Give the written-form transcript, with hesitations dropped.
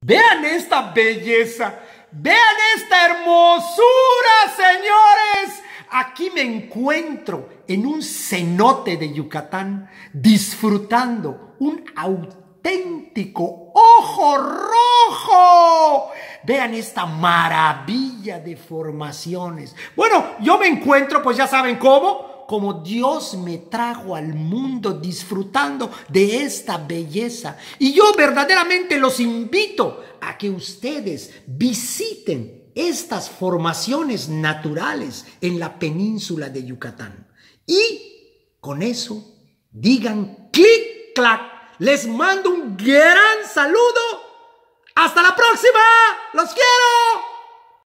Vean esta belleza, vean esta hermosura, señores. Aquí me encuentro en un cenote de Yucatán disfrutando un auténtico ojo rojo. Vean esta maravilla de formaciones. Bueno, yo me encuentro, pues ya saben cómo. Como Dios me trajo al mundo disfrutando de esta belleza. Y yo verdaderamente los invito a que ustedes visiten estas formaciones naturales en la península de Yucatán. Y con eso digan clic, clac. Les mando un gran saludo. ¡Hasta la próxima! ¡Los quiero!